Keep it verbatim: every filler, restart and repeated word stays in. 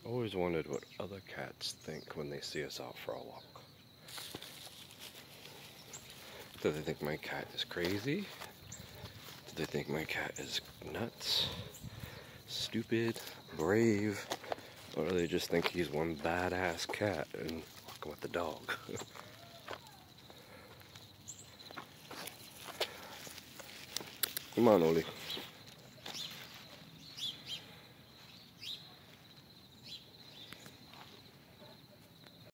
Always wondered what other cats think when they see us out for a walk. Do they think my cat is crazy? Do they think my cat is nuts, stupid, brave? Or do they just think he's one badass cat and walking with the dog? Come on, Olie.